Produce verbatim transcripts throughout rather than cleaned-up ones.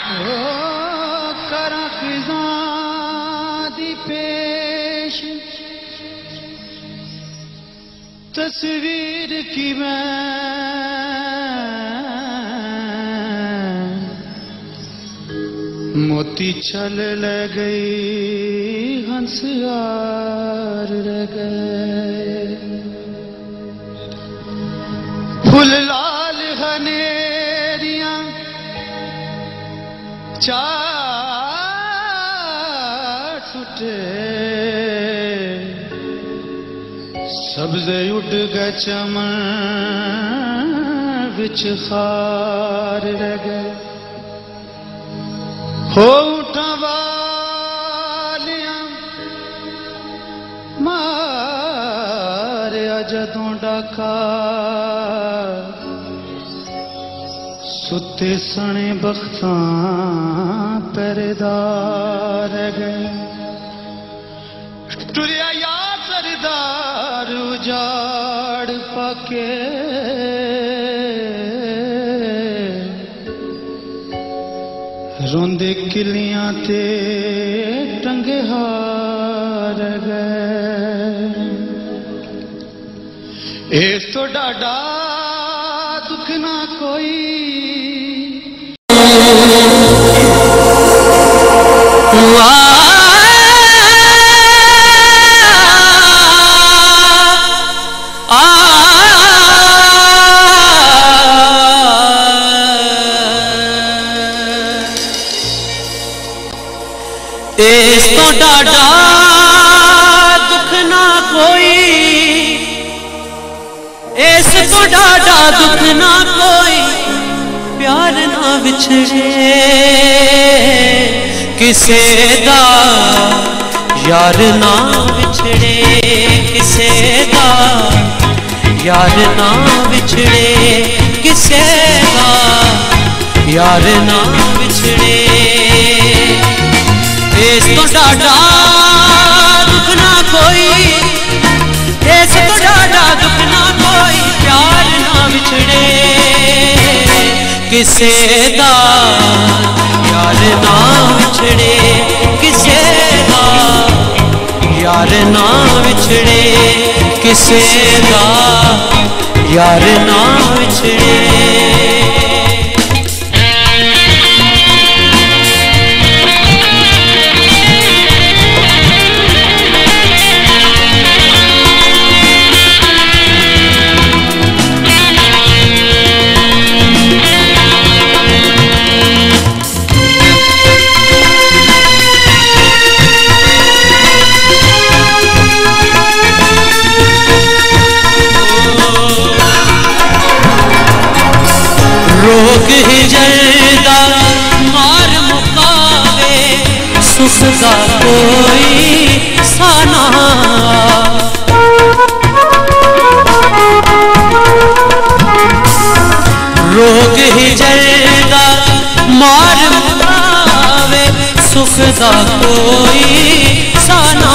करा खिज़ां दी पेश तस्वीर की मैं मोती छल ले गई हंस यार रह गए फूल लाल हनेरियां चार टूटे सब्ज़े उड़ गए चमन विच खार रह गए होठा वालियां मारिया जदों डाका सुते सने बख्तां पहरेदार गए टुरिया या सरदार उजाड़ पाके रोंदे किलियां ते टंगे हार गए इस तो डाडा दुख ना कोई इस तो डाडा दुख ना कोई इस तो डाडा दुख ना कोई प्यार ना विछड़े किसे दा यार ना विछड़े किसे दा यार ना विछड़े किसे दा यार ना विछड़े इस तो डाडा दुख ना कोई इस तो डाडा दुख ना कोई प्यार ना विछड़े किसे दा यार ना विछड़े किसे दा यार ना विछड़े किसे दा यार ना विछड़े रोग ही जलदा मार मुकावे सुख दा कोई साना रोग ही जलदा मार मुकावे सुख दा कोई साना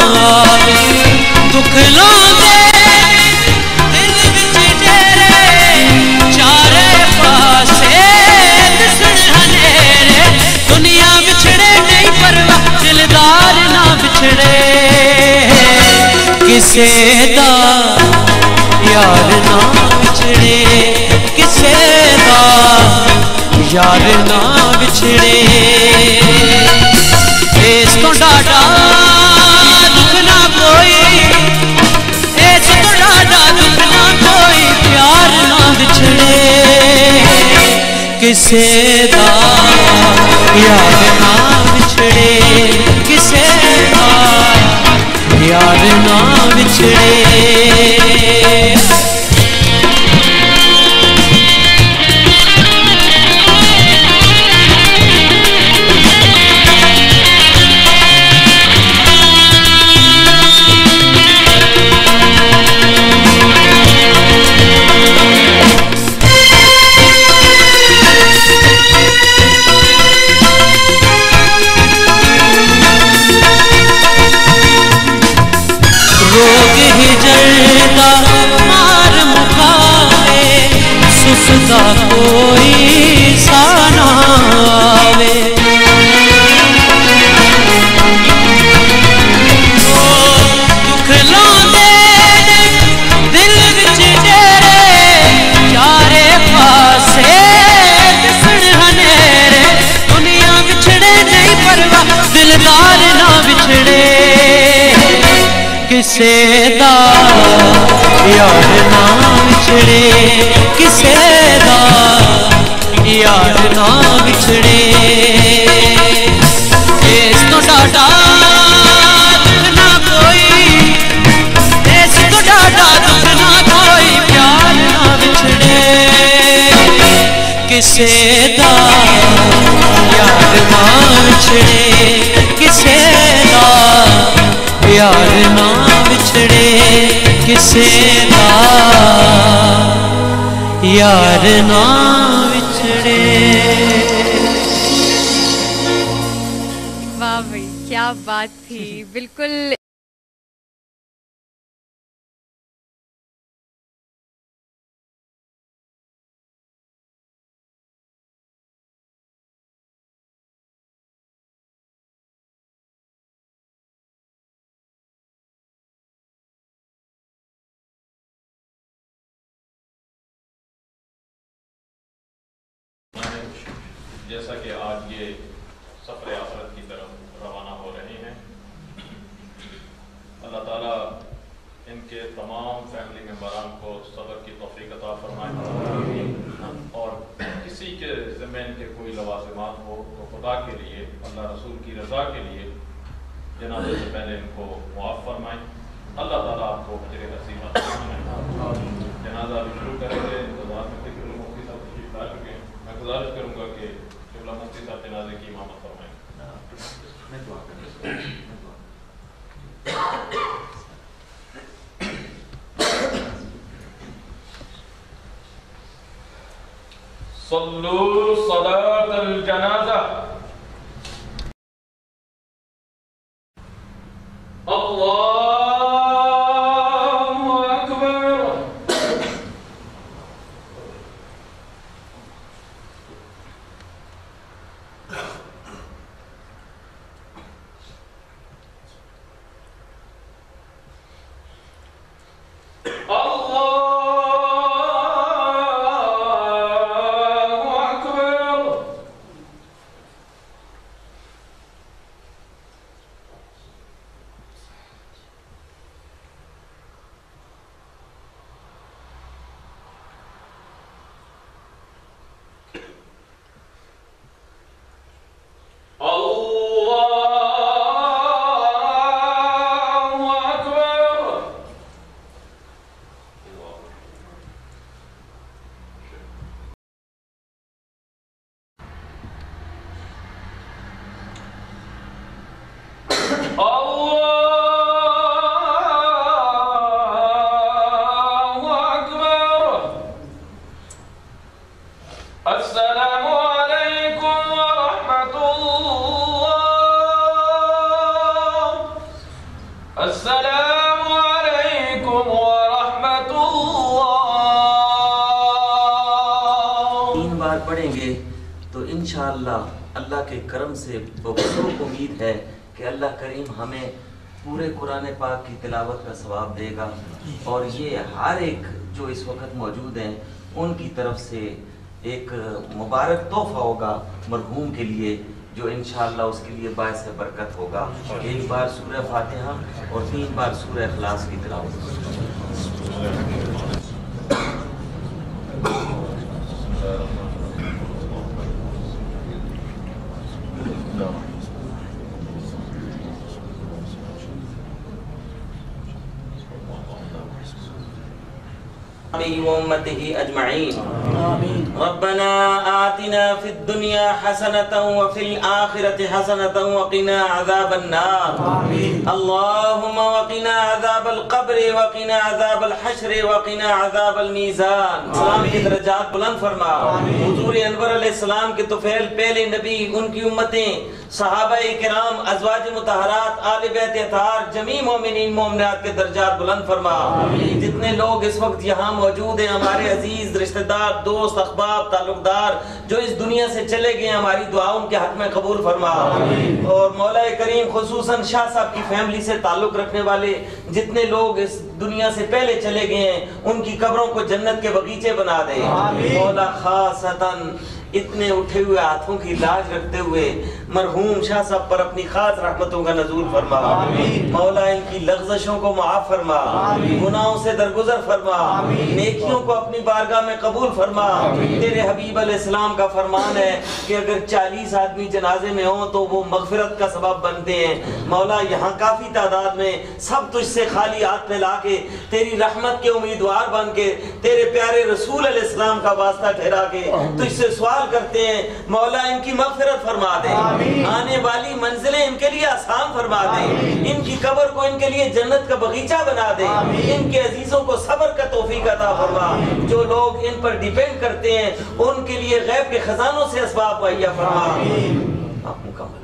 दुख लांदे दिल विच डेरे चारे पासे दिसण हनेरे दुनिया बिछड़े नहीं परवाह दिलदार ना बिछड़े किसे दा यार ना बिछड़े किसे दा यार ना बिछड़े इस तो डाडा दुख ना कोई इस तो डाडा दुख ना कोई प्यार ना बिछड़े किसे दा यार ना बिछड़े किसे दा यार ना बिछड़े रोग ही किसे दा यार ना विछड़े, किसे दा यार ना विछड़े। इस तो डाडा दुख ना कोई, इस तो डाडा दुख ना कोई, प्यार ना विछड़े। किसे दा यार ना विछड़े, किसे दा यार ना विछड़े, किसे दा यार ना विछड़े। वाह भाई क्या बात थी, बिल्कुल। जैसा कि आज ये सफ़र आखिरत की तरफ रवाना हो रहे हैं, अल्लाह ताला इनके तमाम फैमिली मेम्बरान को सब्र की तौफीक अता फरमाए, और किसी के ज़िम्मे इनके कोई लवाज़िमात हो तो खुदा के लिए, अल्लाह रसूल की रज़ा के लिए जनाज़े से पहले इनको मुआफ़ फरमाएँ। अल्लाह ताला आपको अजर नसीब अता फरमाए। जनाज़ा भी शुरू करेंगे, इंतज़ार में थे कि मुफ्ती साहब तशरीफ़ ला चुके हैं। मैं गुजारिश करूँगा कि किबला मुफ्ती साहब जनाज़े की इमामत फरमाएं। सल्लू सलातल जनाज़ा। अल्लाहु अकबर। पढ़ेंगे तो इंशाअल्लाह अल्लाह के करम से बहुत उम्मीद है कि अल्लाह करीम हमें पूरे कुरान पाक की तिलावत का सवाब देगा, और ये हर एक जो इस वक्त मौजूद हैं उनकी तरफ से एक मुबारक तोहफा होगा मरहूम के लिए, जो इंशाअल्लाह उसके लिए बायस बरकत होगा। एक बार सूरह फातिहा और तीन बार सूरह इखलास की तिलावत। रब्बना आतिना फिद दुनिया हसनतन व फिल आखिरति हसनतन व क़िना अज़ाबन नार। अल्लाहुम्मा व क़िना अज़ाबल क़ब्र व क़िना अज़ाबल हश्र व क़िना अज़ाबल मीज़ान। सलाम के दर्जात बुलंद फरमा। हुज़ूर अनवर अलैहिस्सलाम के तुफ़ैल पहले नबी, उनकी उम्मतें, सहाबाए किराम, अज़वाज मुतहरात, आले बैत अतार, जमी मोमिनीन मोमिनात के दर्जात बुलंद फरमा। जितने लोग इस वक्त यहाँ मौजूद हैं, हमारे अजीज रिश्तेदार, दोस्त, अहबाब, ताल्लुकदार जो इस दुनिया से चले गए, हमारी दुआ उनके हक में कबूल फरमा। और मौला करीम खुसूसन शाह साहब की फैमिली से ताल्लुक रखने वाले जितने लोग इस दुनिया से पहले चले गए हैं, उनकी कब्रों को जन्नत के बगीचे बना दे। मौला खासतन इतने उठे हुए हाथों की लाज रखते हुए मरहूम शाह साहब पर अपनी खास रहमतों का नजूल फरमा। मौला इनकी लग़्ज़शों को माफ फरमा, गुनाहों से दरगुजर फरमा, नेकियों को अपनी बारगाह में कबूल फरमा। तेरे हबीब अलैहिस्सलाम का फरमान है कि अगर चालीस आदमी जनाजे में हो तो वो मगफिरत का सबब बनते हैं। मौला यहाँ काफी तादाद में सब तुझसे खाली हाथ में लाके तेरी रहमत के उम्मीदवार बन के तेरे प्यारे रसूल अलैहिस्सलाम का वास्ता ठहरा के तुझसे सवाल करते हैं। मौला इनकी मगफिरत फरमा दे, आने वाली मंजिलें इनके लिए आसान फरमा दे, इनकी कब्र को इनके लिए जन्नत का बगीचा बना दे, इनके अजीजों को सब्र का तौफीक अता फरमा। जो लोग इन पर डिपेंड करते हैं उनके लिए गैब के खजानों से असबाब मुहैया फरमा। आप मुकम्मल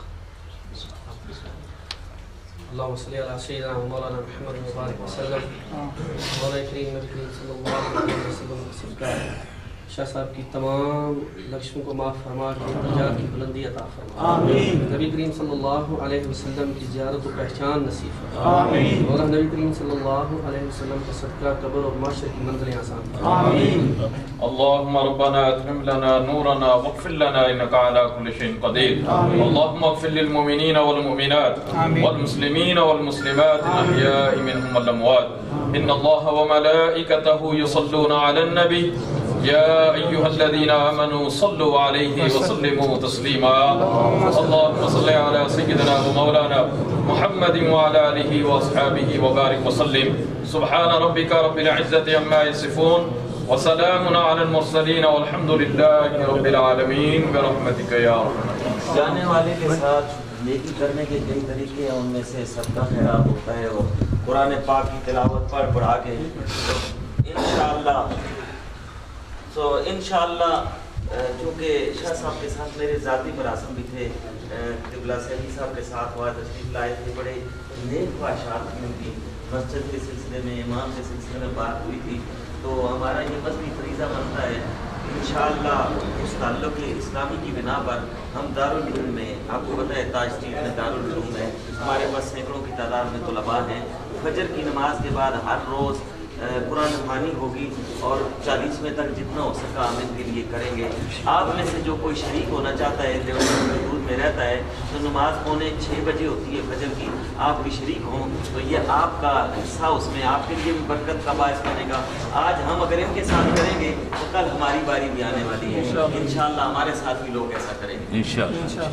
अल्लाहुम्मा सल्ली अला सय्यिदिना व मौलाना मुहम्मद व बारिक वसल्लम। मौला करीम नबी करीम सल्लल्लाहु अलैहि वसल्लम का शाह साहब की तमाम लक्ष्यों को माफ़ फरमा के दर्जात की बुलंदी अता फरमा। आमीन। नबी करीम सल्लल्लाहु अलैहि वसल्लम की ज़ियारत और पहचान नसीब फरमा। आमीन। मौला नबी करीम सल्लल्लाहु अलैहि वसल्लम का सदका कब्र और महशर की मंज़िलें आसान फरमा। आमीन। अल्लाहुम्मा रब्बना अतमिम लना नूरना वग़फिर लना इन्नका अला कुल्लि शैइन क़दीर। अल्लाहुम्मा इग़फिर लिल मुमिनीना वल मुमिनात वल मुस्लिमीना वल मुस्लिमात अल अहयाइ मिनहुम वल अमवात। इन्नल्लाहा व मलाइकतहु युसल्लूना अलन नबी या अय्युहल्लज़ीना आमनू सल्लु अलैहि व सल्लिमू तस्लीमा। अल्लाहुम्मा सल्लि अला सय्यिदिना व मौलाना मुहम्मदिन व अला आलिहि व अस्हाबिहि व बारिक व सल्लिम। सुब्हान रब्बिका रब्बिल इज़्ज़ति अम्मा यसिफून व सलामुन अलल मुरसलीन वल्हम्दुलिल्लाहि रब्बिल आलमीन बिरहमतिका या अरहम। जाने वाले के साथ नेकी करने के कई तरीके हैं, उनमें से सदका खैरात होता है और कुरान पाक की तिलावत पढ़ पढ़ा के इंशाअल्लाह। तो इंशाअल्लाह चूँकि शाह साहब के साथ मेरे ज़ाती मरासम भी थे, क़िबला सैदी साहब के साथ हुआ तशरीफ़ लाए थे, बड़े नेक ख्वाहिशात की उनकी मस्जिद के सिलसिले में, इमाम के सिलसिले में बात हुई थी। तो हमारा ये मज़हबी फरीज़ा बनता है इंशाअल्लाह इस ताल्लुक़ इस्लामी की बिना पर हम दारुल उलूम में, आपको पता है ताज स्ट्रीट में दारुल उलूम है, हमारे पास सैकड़ों की तादाद में तलबा हैं। फजर की नमाज के बाद हर रोज़ कुरान ख़वानी होगी और चालीसवें तक जितना हो सका हम इनके लिए करेंगे। आप में से जो कोई शरीक होना चाहता है, दूर में रहता है, तो नमाज पौने छः बजे होती है फजर की, आप भी शरीक हों तो ये आपका हिस्सा, उसमें आपके लिए भी बरकत का बायस बनेगा। आज हम अगर इनके साथ करेंगे तो कल हमारी बारी भी आने वाली है इंशाअल्लाह। हमारे साथ भी लोग ऐसा करेंगे इंशाअल्लाह।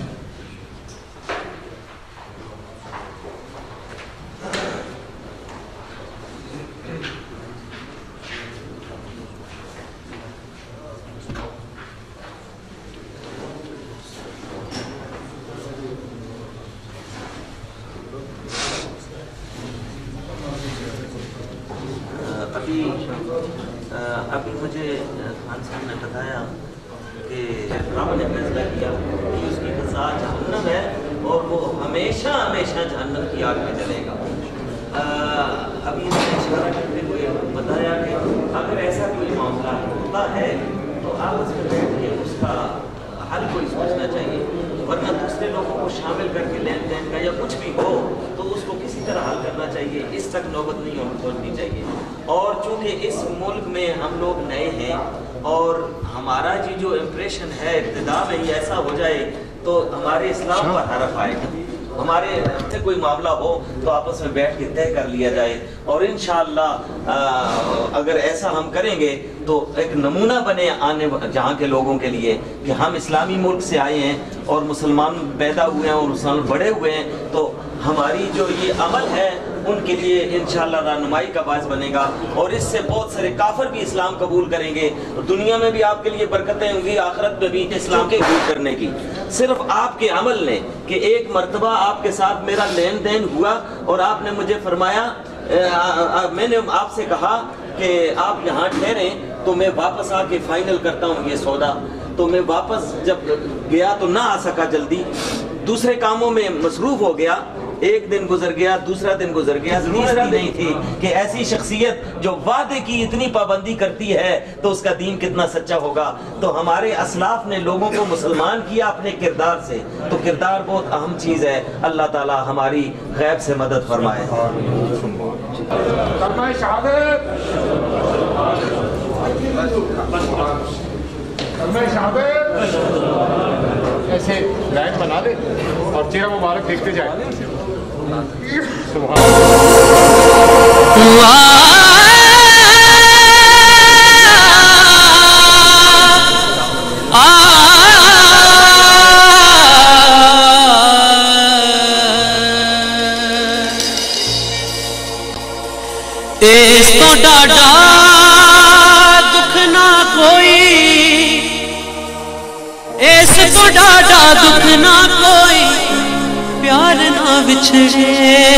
अभी अभी मुझे खान साहब ने बताया कि आपने फैसला किया कि उसकी सज़ा जहन्नम है और वो हमेशा हमेशा जहन्नम की आग में जलेगा। अभी मैंने इशारा करते हुए बताया कि अगर ऐसा कोई मामला होता है तो आपस में बैठ के उसका हल कोई सोचना चाहिए, वरना दूसरे लोगों को शामिल करके लेन देन का या कुछ भी हो तो उसको किसी तरह हल करना चाहिए। इस तक नौबत नहीं पहुँचनी चाहिए। और चूँकि इस मुल्क में हम लोग नए हैं और हमारा जी जो इम्प्रेशन है इब्तिदा में ही ऐसा हो जाए तो हमारे इस्लाम पर हरफ आएगा। हमारे से कोई मामला हो तो आपस में बैठ के तय कर लिया जाए और इंशाअल्लाह अगर ऐसा हम करेंगे तो एक नमूना बने आने जहाँ के लोगों के लिए कि हम इस्लामी मुल्क से आए हैं और मुसलमान पैदा हुए हैं और मुसलमान बड़े हुए हैं, तो हमारी जो ये अमल है उनके लिए इंशाअल्लाह रहनुमाई का बायस बनेगा और इससे बहुत सारे काफिर भी इस्लाम कबूल करेंगे। दुनिया में भी आपके लिए बरकतें होंगी, आखिरत में भी इस्लाम के कबूल करने की। सिर्फ आपके अमल ने कि एक मर्तबा आपके साथ मेरा लेन देन हुआ और आपने मुझे फरमाया, मैंने आपसे कहा कि आप यहाँ ठहरे तो मैं वापस आके फाइनल करता हूँ ये सौदा। तो मैं वापस जब गया तो ना आ सका जल्दी, दूसरे कामों में मसरूफ हो गया। एक दिन गुजर गया, दूसरा दिन गुजर गया, तीसरा नहीं थी कि ऐसी शख्सियत जो वादे की इतनी पाबंदी करती है तो उसका दीन कितना सच्चा होगा। तो हमारे असलाफ ने लोगों को मुसलमान किया अपने किरदार से, तो किरदार बहुत अहम चीज है। अल्लाह ताला हमारी गैब से मदद फरमाए। ऐसे लाइन बना दे और चेहरा मुबारक देखते जाए। इस तो डाडा दुख ना कोई, इस तो डाडा दुख ना कोई, प्यार ना विछड़े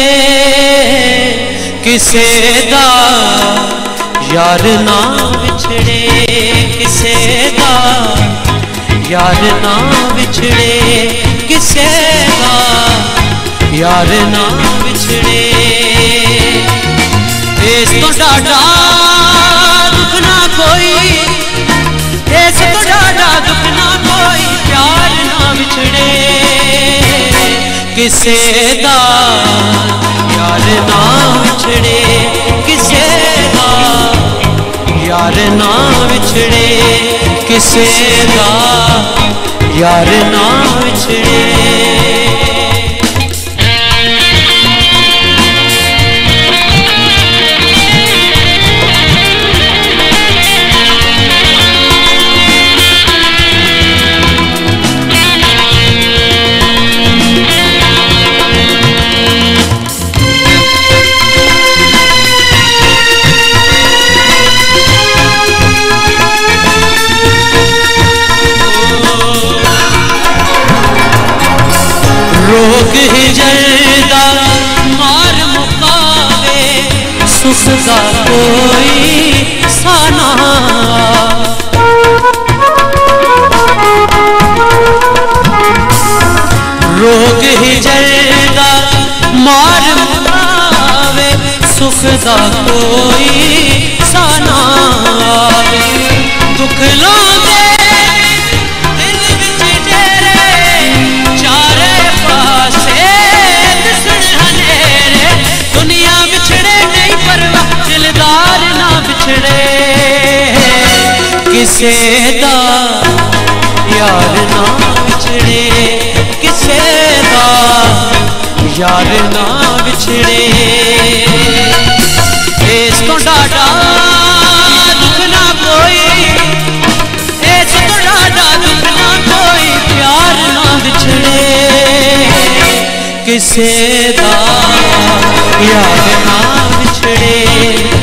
किसे दा, यार ना विछड़े किसे दा, यार ना विछड़े किसे दा, यार ना विछड़े। इस तो डाडा दुख ना कोई, इस तो डाडा दुख ना कोई, प्यार ना विछड़े किसे दा, यार ना विछड़े किसे दा, यार ना विछड़े किसे दा, यार ना विछड़े। रोग हिजरदा मार मुकावे, सुख का कोई साना, रोग हिजरदा मार मुकावे, सुख का कोई साना, दुख लांदे किसे दा, यार ना विछड़े किसे दा, यार ना विछड़े। इस तो डाडा दुख ना कोई, इस तो डाडा दुख ना कोई, प्यार ना विछड़े किसे दा, यार ना विछड़े